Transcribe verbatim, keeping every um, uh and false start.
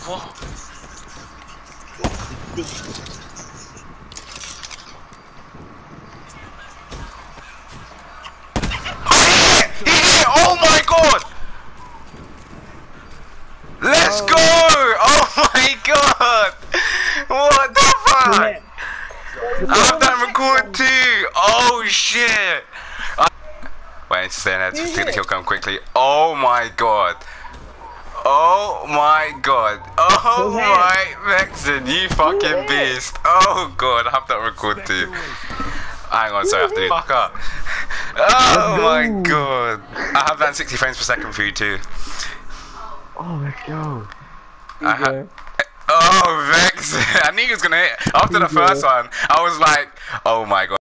What? Oh my god! Let's oh. go! Oh my god! What the fuck? I have that record too! Oh shit! I Wait, I need to stay in there to take the kill cam quickly. Oh my god! Oh my god! Oh my Vexen, you fucking beast! Oh god, I have that record too. Hang on, sorry, I have to do fuck up. Oh my god! I have that sixty frames per second for you too. Oh, let's go. I ha oh, Vex! I knew he was gonna hit. After the first one, I was like, oh my god.